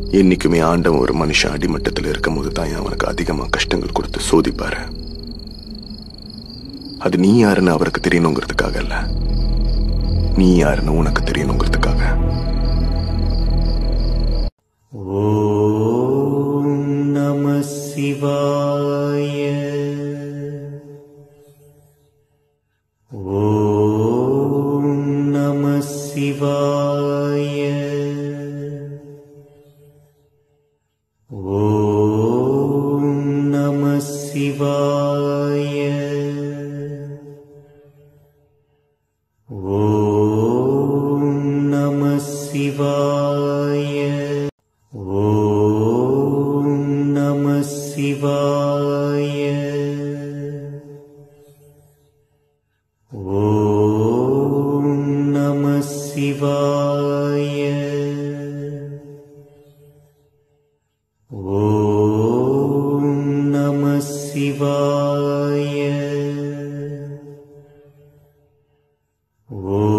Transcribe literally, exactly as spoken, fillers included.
என்னைக்குமே ஆண்டவன் ஒரு மனுஷன் அடிமட்டத்தில் இருக்கும் போது தான் அவனுக்கு அதிகமா கஷ்டங்கள் கொடுத்து சோதிப்பாரு. அது நீ யாருன்னு அவருக்கு தெரியணுங்கிறதுக்காக இல்ல, நீ யாருன்னு உனக்கு தெரியணுங்கிறதுக்காக. ஓம் நம சிவாய. ஓம் நம சிவாய. ஓம் நம சிவாய. ஓம் நம சிவாய. ஓம் நம சிவாய. ஓம் நம சிவாய. ஓம் நம சிவாய. ஓம்